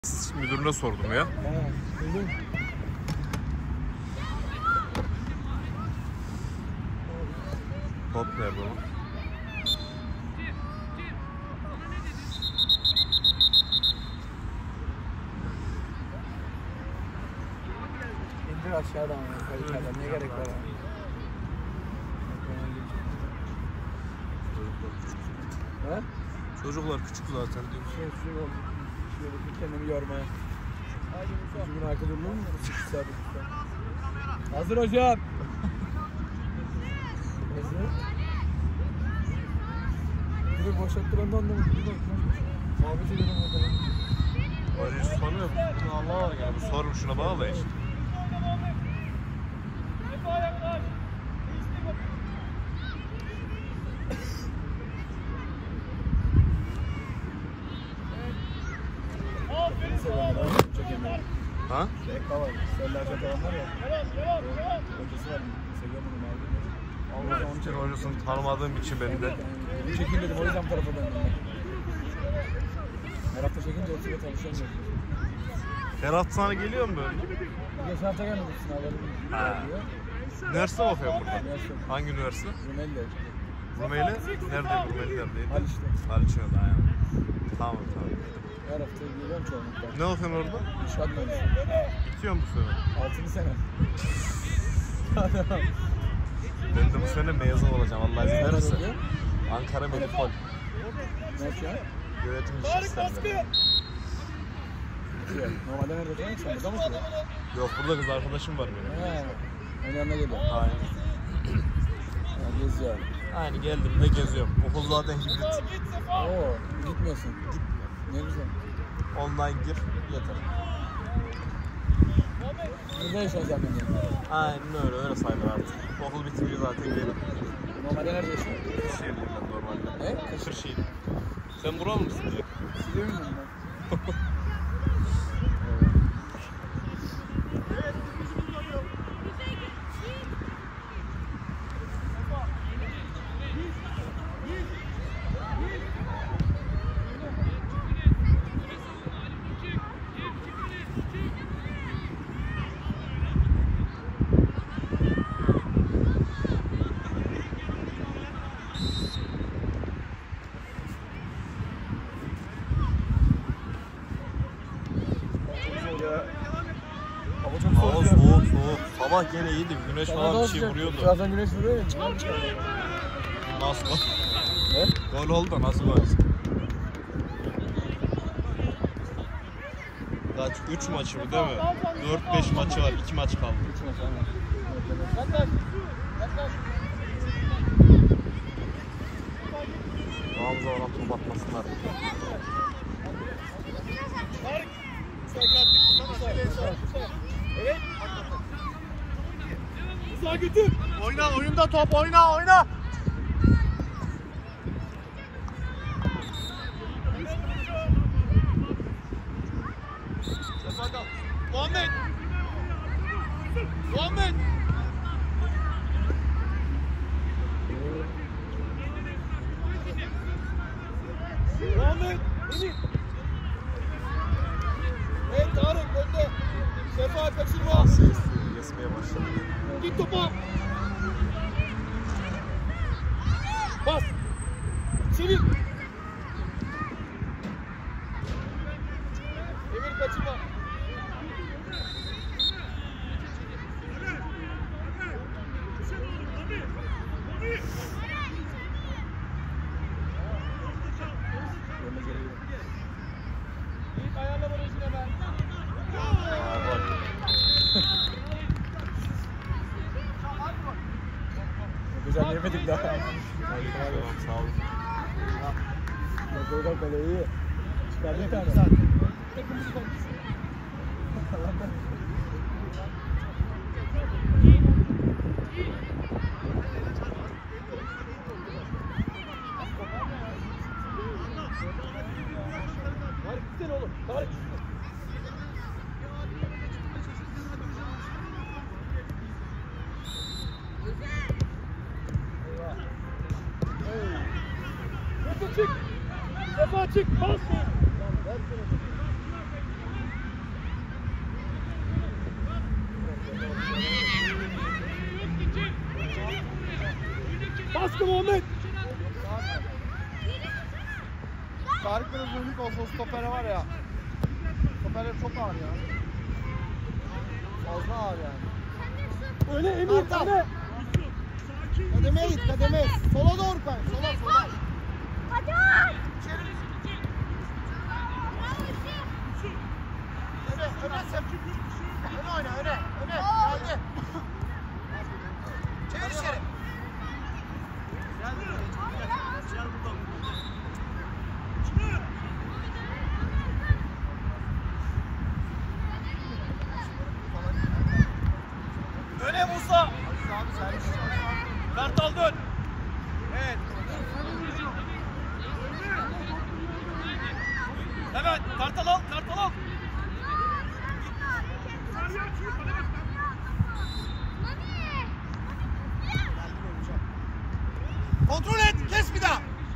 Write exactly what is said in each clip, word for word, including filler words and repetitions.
Müdürüne sordum ya. Top nerede o? İndir aşağıdan, yukarıdan. Ne gerek var abi? He? Çocuklar küçük zaten diyor. Şöyle şöyle oldu. Şöyle bir kendimi yormaya. Çocuğun arka durulur mu? sekiz saat hazır hocam. Hazır. Bunu boşalttı ben de anlamadım. Bir bak lan. Muhabbet edelim bakalım. Arayüzü tanıyor. Bunu Allah var yani. Bu sorun şuna bağlı işte. Ha? Rekka var. Seller Çatalan var ya. Hocası var. Seviyorum bunu mavi. Allah onun için hocasını tanımadığım için beni de. Bir çekin dedim o yüzden bu tarafa döndüm ben. Her hafta çekince hepsiyle tanışamıyorum. Her hafta sana geliyor mu böyle? Geçen hafta gelmedik sınavlarım. Üniversite mi okuyorsun burada? Üniversite. Hangi üniversite? Rumeli. Rumeli? Nerede? Rumeli neredeydi? Haliç'te. Haliç'te aynen. Tamam tamam. Her hafta geliyorum çoğunlukla. Ne okuyorsun orada? İnşaat mühendisi. Bitiyor mu bu sene? altıncı sene. Ben de bu sene mezun olacağım Allah izin Nerede verirse. okuyor? Ankara Medipol. Ne yapıyor? Yönetim işi sistemleri. Normalde nerede oturuyorsun? Sen burada mı oturuyorsun? Yok burada kız arkadaşım var benim. He. Onun yanına geliyor. Aynen. Yani geziyor. Aynen geldim de geziyorum. Okul zaten hibrit. Oo, gitmiyorsun. Ne güzel. Online gir yeter. Burada yaşıyorsun sen bence. Aynen öyle öyle sayılır artık. Okul bitince zaten gelip. Normalde nerede yaşıyorsun? Kırşehirliyim ben normalde. Ne? Kırşehir. Sen buralı mısın diyor? Siliyor muyum ben? Hava soğuk soğuk. Sabah gene iyiydi. Güneş falan bir şey vuruyordu. Birazdan güneş vuruyor ya. Nasıl gol? Ne? Gol oldu da nasıl gol? Kaç? üç maçı bu değil mi? dört beş maçı var. iki maç kaldı. üç maç aynen. Ağzı ona top atmasınlar. Evet. Uzağa götür. Oyna, oyunda top oyna, oyna. Muhammed. Muhammed. Muhammed. Emin. Evet Tarık önde. Sefa kaçırma. Asya istiyor. Kesmeye başladı. Git topa. Bas. Çevir. Emir kaçırma. İlk ayarla barajını hemen. Güzel yemedik daha. Sağ olun. Koydan kale iyi. Çıkardı bir tane. Tarık gitsene oğlum. Tarık. Çık. Sefa çık. Bas. Tamam, ver şunu. Çıktı Muhammed. Tarık biraz önlük olsa o stopere var ya. Stoperler çok ağır ya. Fazla ağır yani. Öne Emir, Kartal. öne. Kademeye git, kademeye. Sola doğru kay. Sola, sola. Hadi. Öne, öne sen. Öne oyna, öne. Öne. Geldi. Çevir içeri. Öne Musa. Abi servis. Kartal dön. Evet. Hemen Kartal al, Kartal al. Kontrol et, kes bir daha.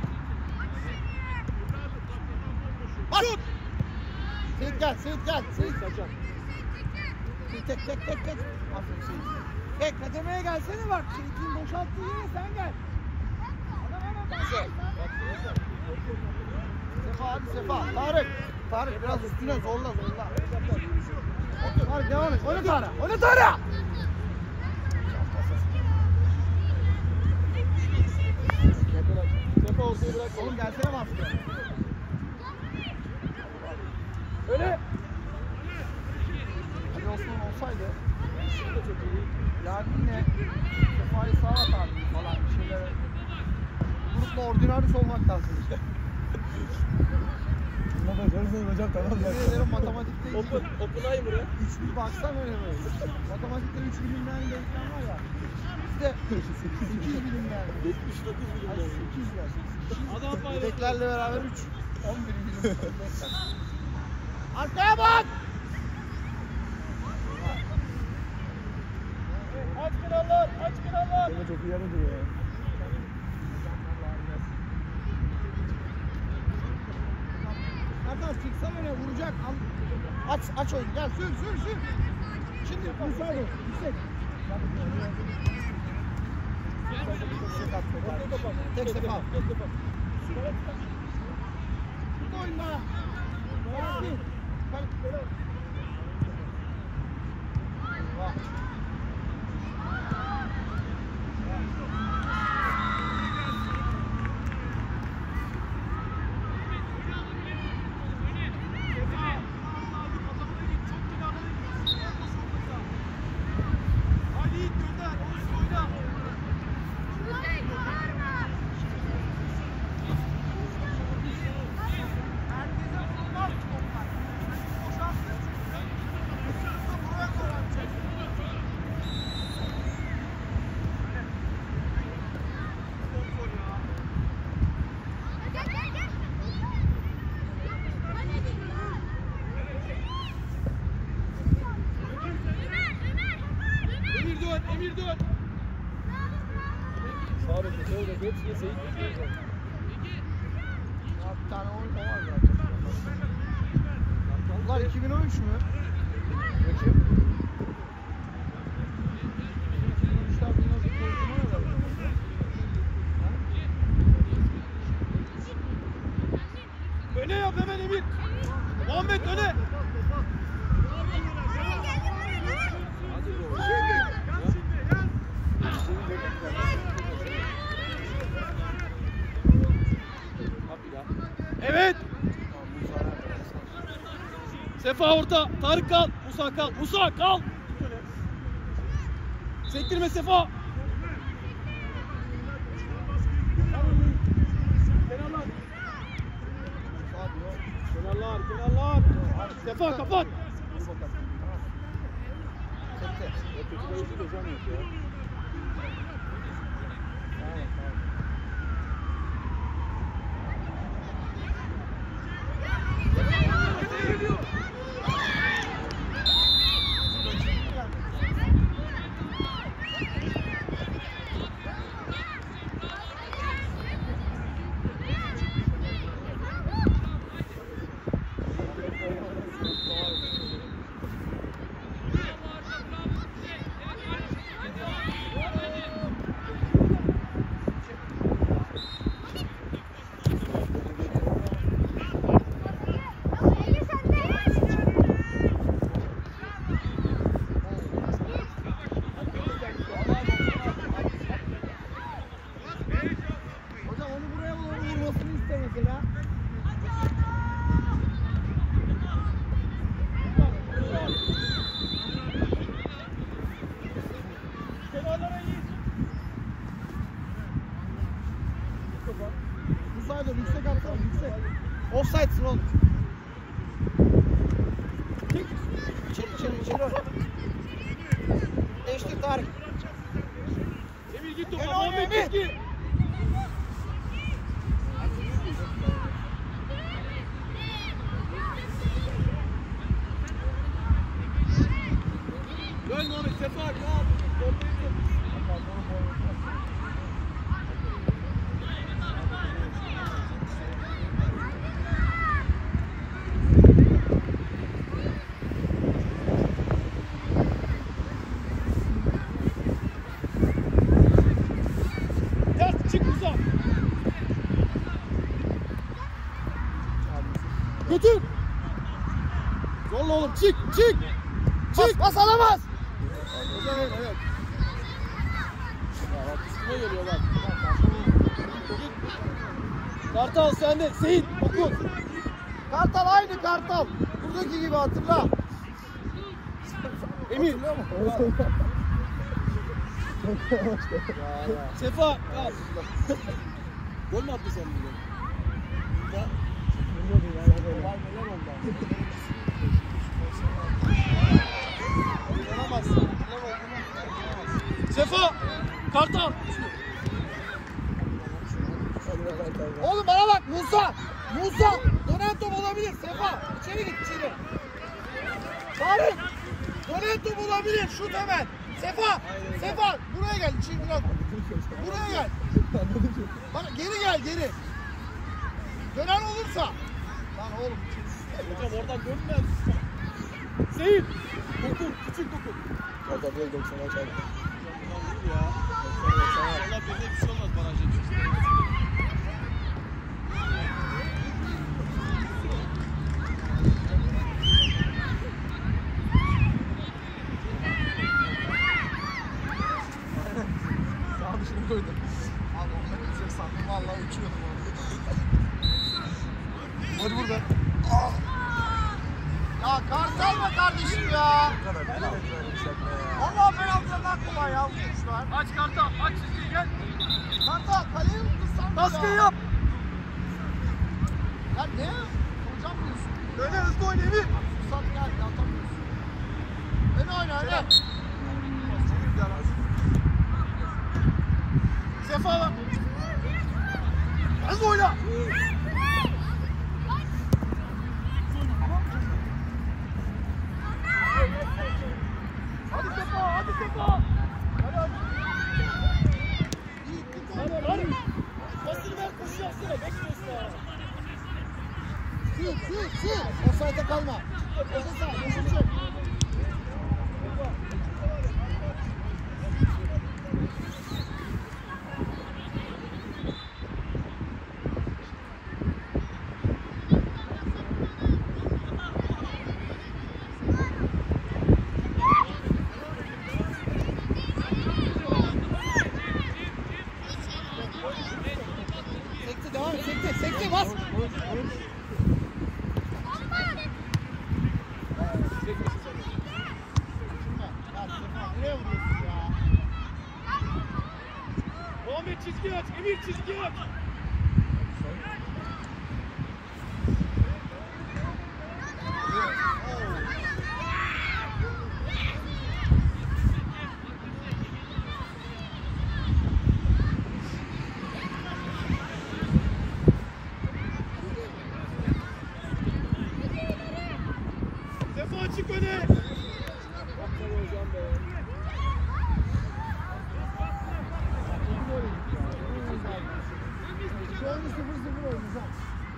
Bas. Seyit gel, Seyit gel. Seyit. Kaçar. Seyit tek tek tek tek. Aferin Seyit. Tek kademeye gelsene bak. Seyit'in boşalttığı yere sen gel. Sefa hadi Sefa. Tarık. Tarık biraz üstüne zorla zorla. Tarık devam et. Oyna Tarık. Oyna Tarık. Sefa ortaya bırak. Oğlum gelsene baskı. Öne. Ali Osman olsaydı Yardim'le Sefa'yı sağa atardı falan bir şeyler. Grupla ordinaris olmak lazım işte. Baba görürsünüz hocam tamam mı? Yemin ederim matematikte Open, openayım buraya. üç bir baksan öyle böyle. Matematikte üç bilimden denklem var ya. Bizde sekiz bilimden. yetmiş dokuz Ay bilim. sekiz ya. Adam bayrağı. Yedeklerle beraber üç. on bir bilim. Arkaya bak! Aç krallar, aç krallar. Deme çok iyi yanı duruyor ya. Hakan çıksan öne vuracak. Al- Aç aç oyunu. Gel sür sür sür. Şimdi Musa dur. Yüksek. Yüksek at. Tek sefa. Tut oyunda. Hadi. Bak. Bak. Emir dön, Emir dön. Sağ bekle, sol bekle. Hepsine Seyit bekliyor. Ya bir tane oyun var zaten. Bunlar iki bin on üç mü? Bakayım. iki bin on üçten bir nasıl koydum ona da. Öne yap hemen Emir. Muhammed öne. Evet. Sefa orta. Tarık kal. Musa kal. Musa kal. Sektirme Sefa. Kenarlar. Kenarlar. Kenarlar. Sefa kapat. Dur bakalım. Tamam. Çekti. Kötü değildi de hocam yok ya. Tamam tamam. Kenarlara iyi. Musa'ya doğru yüksek atsana yüksek. Offside'sın oğlum. Çık. İçeri içeri içeri oyna. Değiştir Tarık. Emir git topa. Gel oğlum, Muhammed Emir. git. Dön Muhammed Sefa kal. Yaz çık Musa. Götür. Yolla oğlum çık çık. Çık. Bas, bas alamaz. Hocam evet evet. Ya bak üstüne geliyor bak. Kartal sende. Seyit okul. Kartal aynı Kartal. Buradaki gibi hatırla. Emir. Hatırlıyor musun? Sefa al. Gol mü attı sen bugün? Da. Olay neler oldu? Oynanamazsın. Sefa! Kartal! Oğlum bana bak Musa. Musa. Dönen top olabilir. Sefa. İçeri git içeri. Tarık. Dönen top olabilir. Şut hemen. Sefa. Sefa. Buraya gel. İçeri bırak. Buraya gel. Bana geri gel geri. Dönen olursa. Lan oğlum. Hocam oradan dönmez. Seyit! Dokun, küçük dokun. Kartal değil doksan açar. Ya. İnşallah birine bir şey olmaz barajda. Sağ dışını koydum. Abi onları gidecek sandım. Vallahi uçuyordum orada. Hadi burada. Ah. Ya Kartal mı kardeşim ya? Allah penaltıdan kolay ya vurmuşlar. Aç Kartal, aç çizgiyi gel. Kartal kaleye mi kızsan? Baskıyı yap. Ya ne? Hocam diyorsun. Öne hızlı oyna Emir. Susat gel atamıyorsun. Öne oyna öne. Sefa lan. Hızlı oyna. Hadi Sefa, hadi Sefa. Hadi hadi. Hadi hadi. Pasını ver, koşu yapsana. Bekliyorsun ya. Sil sil sil. Offside'e kalma. Koşu sağ, koşu çek. Sekti devam et, sekti, sekti bas. Nereye vuruyorsun ya? Muhammed çizgi aç, Emir çizgi aç. Sefa açık öne. Hocam be. Şu oyunu sıfır sıfır oynayacağım.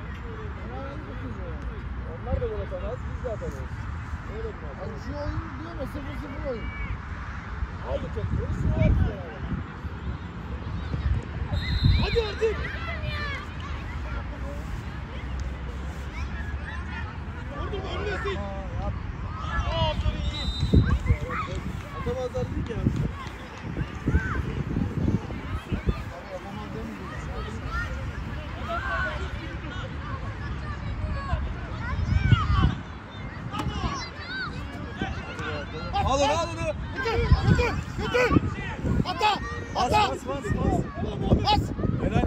Onlar da gol atamaz, biz de atamayız. Öyle mi? Yani şu oyun diyorum ya sıfır sıfır oyun. Aldı topu, üstüne attı yani. Hadi artık. Vurdum önüne sil. Aferin iyi. Atamazlar değil ki yani. Abi yapamaz demeyeceğim. Al onu al onu. Götür, götür, götür. Ata, Bas ata. bas bas bas. Bas. Helal.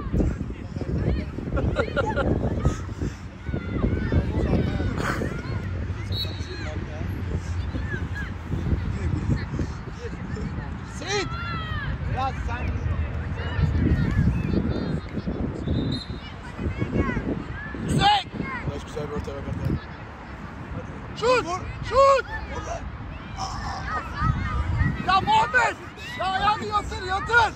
Seyit. Biraz sen. Yüksek. Ulaş güzel bir ortaya bak hadi. Şut. Şut. Ya Muhammed. Ya ayağını yatır yatır.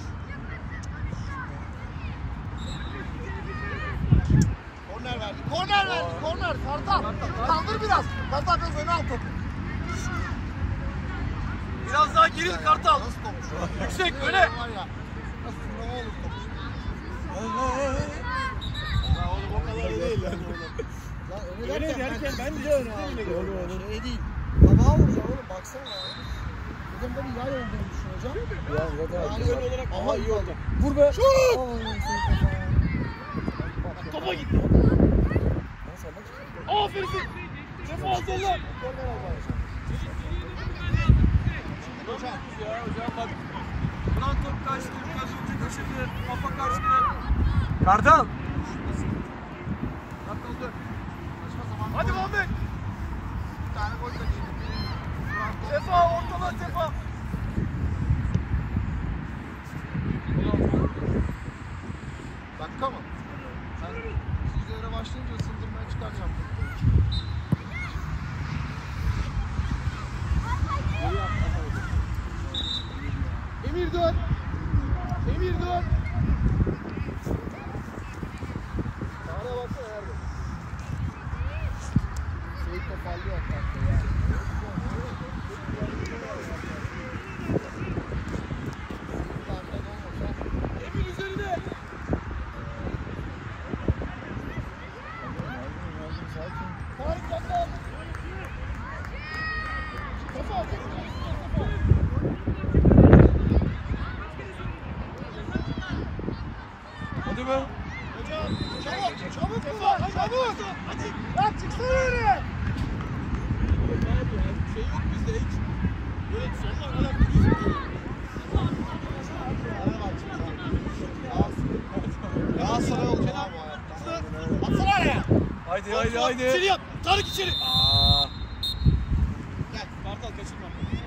Korner verdi. Korner verdi. Korner. Kartal. Kaldır biraz. Kartal biraz öne al topu. Biraz daha geri Kartal. Yüksek öne. Var ya. Nasıl sınava olur topu. Ya oğlum o kadar değil yani. Öyle derken ben de öne aldım. Şey değil. Tabağa vuracağım oğlum baksana ya. Dedim böyle yay olduğunu düşün hocam. Ya zaten Yani ön olarak ama iyi oldu. Vur be. Şut! Topa gitti. Aferin sen. Defans Allah. Hocam. Ya hocam bak. Ulan top kaçtı. Biraz önce kaçırdı. Kafa kaçtı. Kartal. Kartal dön. Kaçma zaman. Hadi Muhammed. Bir tane gol kaçırdı. Sefa ortala Sefa. Dakika mı? Sen sizlere başlayınca ısındırmaya çıkaracağım. Emir dön. Emir dön. Sağına baksana Erdem. Seyit toparlıyor hatta ya. Emir üzerine. Tarık Yakal. Kafa atın. Hadi be. Hocam çabuk çabuk Kafa çabuk. Hadi. Lan çıksana öyle. Şey yok bizde hiç. Böyle sonuna kadar gidiyoruz. Galatasaray olacak abi bu hayatta. Atsana araya. Haydi haydi haydi. İçeri yap. Tarık içeri. Aa. Gel. Kartal kaçırma.